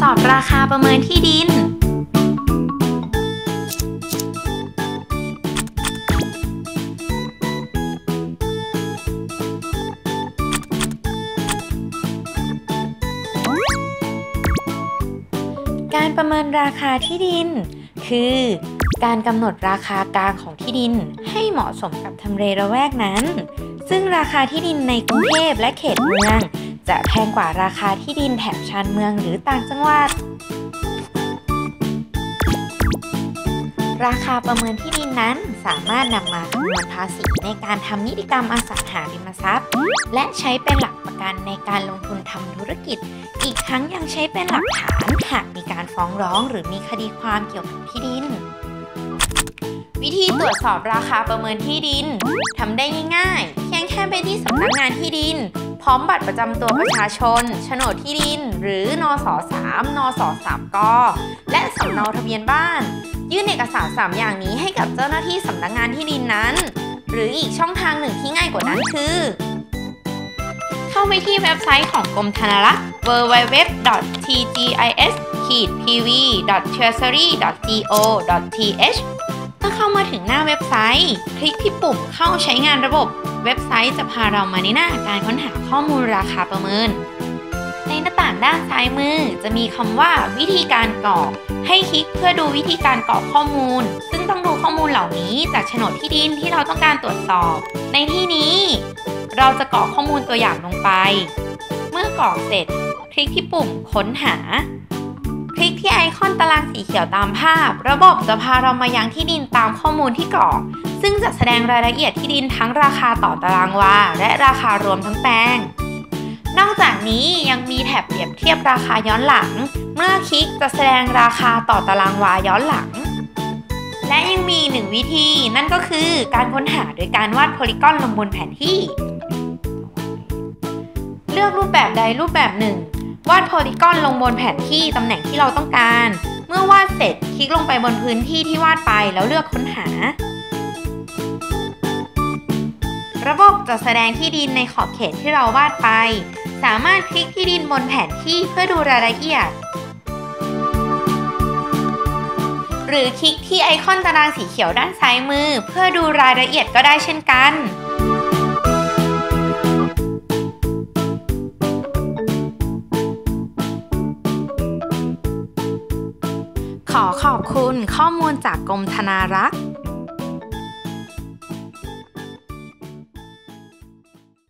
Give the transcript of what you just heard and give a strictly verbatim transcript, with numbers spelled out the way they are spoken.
อบราคาประเมินที่ดินการประเมินราคาที่ดินคือการกำหนดราคากลางของที่ดินให้เหมาะสมกับทำเลละแวกนั้นซึ่งราคาที่ดินในกรุงเทพและเขตเมืองจะแพงกว่าราคาที่ดินแถบชานเมืองหรือต่างจังหวัดราคาประเมินที่ดินนั้นสามารถนำมาคำนวณภาษีในการทำนิติกรรมอสังหาริมทรัพย์และใช้เป็นหลักประกันในการลงทุนทำธุรกิจอีกทั้งยังใช้เป็นหลักฐานหากมีการฟ้องร้องหรือมีคดีความเกี่ยวกับที่ดินวิธีตรวจสอบราคาประเมินที่ดินทำได้ง่ายๆเพียงแค่ไปที่สำนักงานที่ดินพร้อมบัตรประจำตัวประชาชนโฉนดที่ดินหรือนสสาม นสสาม กและสำเนาทะเบียนบ้านยื่นเอกสารสามอย่างนี้ให้กับเจ้าหน้าที่สำนักงานที่ดินนั้นหรืออีกช่องทางหนึ่งที่ง่ายกว่านั้นคือเข้าไปที่เว็บไซต์ของกรมธนารักษ์ ดับเบิลยู ดับเบิลยู ดับเบิลยู ดอท ที จี ไอ เอส พี วี ดอท เทรเซอรี่ ดอท จี โอ ดอท ที เอช เมื่อเข้ามาถึงหน้าเว็บไซต์คลิกที่ปุ่มเข้าใช้งานระบบเว็บไซต์จะพาเรามาในหน้าการค้นหาข้อมูลราคาประเมินในหน้าต่างด้านซ้ายมือจะมีคำว่าวิธีการกรอกให้คลิกเพื่อดูวิธีการกรอกข้อมูลซึ่งต้องดูข้อมูลเหล่านี้จากโฉนดที่ดินที่เราต้องการตรวจสอบในที่นี้เราจะกรอกข้อมูลตัวอย่างลงไปเมื่อกรอกเสร็จคลิกที่ปุ่มค้นหาคลิกที่ไอคอนตารางสีเขียวตามภาพระบบจะพาเรามายังที่ดินตามข้อมูลที่กรอกซึ่งจะแสดงรายละเอียดที่ดินทั้งราคาต่อตารางวาและราคารวมทั้งแปลงนอกจากนี้ยังมีแถบเปรียบเทียบราคาย้อนหลังเมื่อคลิกจะแสดงราคาต่อตารางวาย้อนหลังและยังมีหนึ่งวิธีนั่นก็คือการค้นหาโดยการวาดโพลีกอนลงบนแผนที่เลือกรูปแบบใดรูปแบบหนึ่งวาดโพลีกอนลงบนแผนที่ตำแหน่งที่เราต้องการเมื่อวาดเสร็จคลิกลงไปบนพื้นที่ที่วาดไปแล้วเลือกค้นหาระบบจะแสดงที่ดินในขอบเขตที่เราวาดไปสามารถคลิกที่ดินบนแผนที่เพื่อดูรายละเอียดหรือคลิกที่ไอคอนตารางสีเขียวด้านซ้ายมือเพื่อดูรายละเอียดก็ได้เช่นกันขอขอบคุณข้อมูลจากกรมธนารักษ์